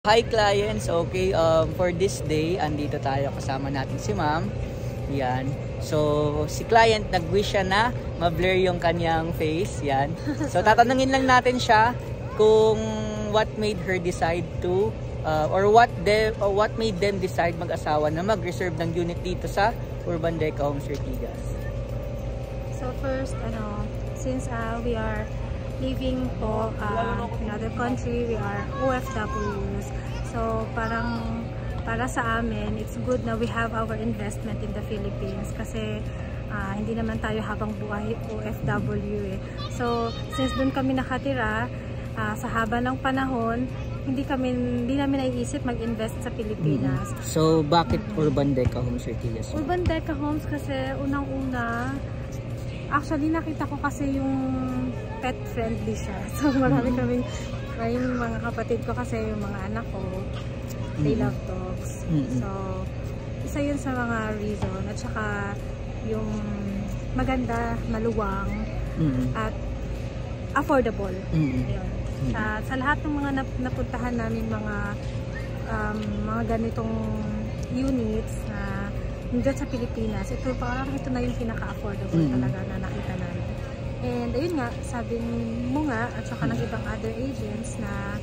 Hi clients, okay, for this day, andito tayo kasama natin si ma'am. Yan. So, si client, nag-wish siya na ma-blur yung kanyang face. Yan. So, tatanungin lang natin siya kung what made her decide to, or what made them decide mag-asawa na mag-reserve ng unit dito sa Urban Deca Homes Ortigas. So first, since we are living po in other country, we are OFWs. So parang para sa amin, it's good na we have our investment in the Philippines kasi hindi naman tayo habang buhay OFW eh. So since doon kami nakatira, sa haba ng panahon, hindi namin naiisip mag-invest sa Pilipinas. So bakit Urban Deca Homes Ortigas? Urban Deca Homes kasi unang-una, actually nakita ko kasi yung pet friendly siya. So marami kaming yung mga kapatid ko kasi yung mga anak ko, they love dogs. So isa yun sa mga reason. At saka yung maganda, maluwang, at affordable. Yun. Sa lahat ng mga napuntahan namin mga ganitong units na dyan sa Pilipinas, ito na yung pinaka-affordable talaga na nakita namin. And ayun nga, sabi mo nga at saka ng ibang other agents na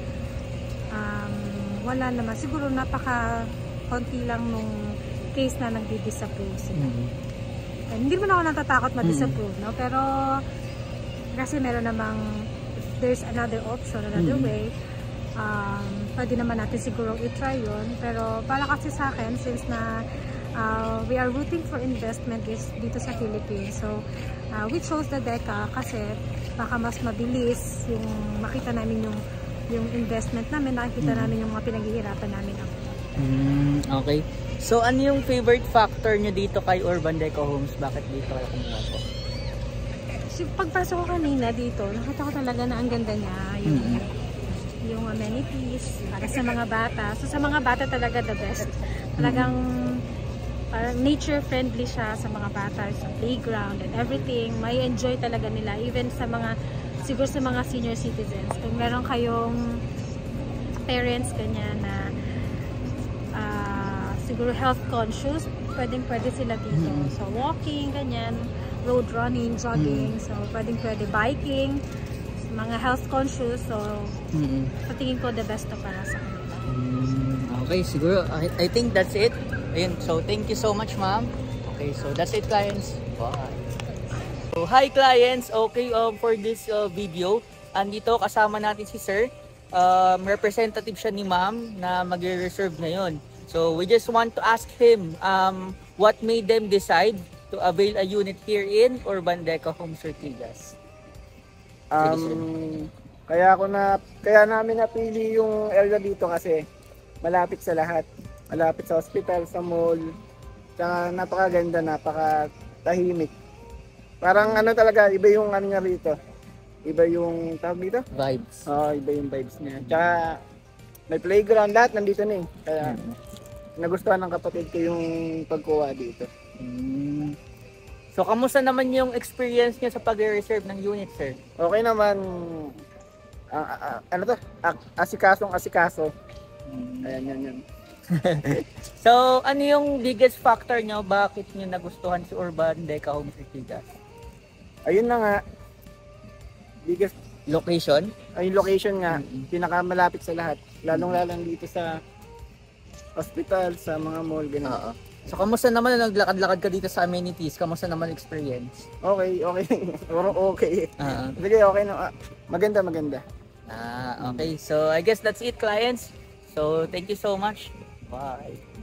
wala naman, siguro napaka-konti lang nung case na nagdi-disapprove sila. And hindi naman ako natatakot ma-disapprove, no? Pero kasi meron namang, there's another option, another way, pwede naman natin siguro i-try yun. Pero para kasi sa akin, since na we are rooting for investment dito sa Philippines. So, we chose the Deca kasi baka mas mabilis yung makita namin yung investment namin, nakikita namin yung mga pinaghihirapan namin. Okay. So, ano yung favorite factor nyo dito kay Urban Deca Homes? Bakit dito kayo kumuha po? Pagpasok ko kanina dito, nakita ko talaga na ang ganda niya. Yung amenities para sa mga bata. So, sa mga bata talaga the best. Talagang parang nature friendly siya sa mga bata, sa playground and everything. May enjoy talaga nila even sa siguro sa mga senior citizens. Kung meron kayong parents ganyan na siguro health conscious, pwede sila dito. So walking ganyan, road running, jogging, so pwede biking, mga health conscious. So patingin ko the best na para sa kanila. Okay, siguro I think that's it. Ayun, so thank you so much ma'am. Okay, so that's it clients. Bye. So hi clients, okay, for this video, andito kasama natin si sir. Representative siya ni ma'am na magre-reserve ngayon. So we just want to ask him what made them decide to avail a unit here in Urban Deca Homes Ortigas. Kaya namin napili yung area dito kasi malapit sa lahat. Malapit sa hospital, sa mall. Tsaka napakaganda, napakatahimik. Parang talaga, iba yung niya rito. Iba yung tawag dito? Vibes. Iba yung vibes niya. Tsaka may playground, lahat nandito na eh. Kaya nagustuhan ng kapatid ko yung pagkuha dito. So kamusta naman yung experience niya sa pag-reserve ng unit, sir? Okay naman. Asikaso. Ayan, yan. So, ano yung biggest factor nyo? Bakit nyo nagustuhan si Urban Deca Homes Ortigas? Ayun na nga. Biggest location? Ay, location nga. Pinakamalapit sa lahat. Lalong-lalong dito sa hospital, sa mga mall, ganun. So, kamusta naman na naglakad-lakad ka dito sa amenities? Kamusta naman experience? Okay. Okay. Sige, okay na. Maganda. Okay. So, I guess that's it, clients. So, thank you so much. Bye.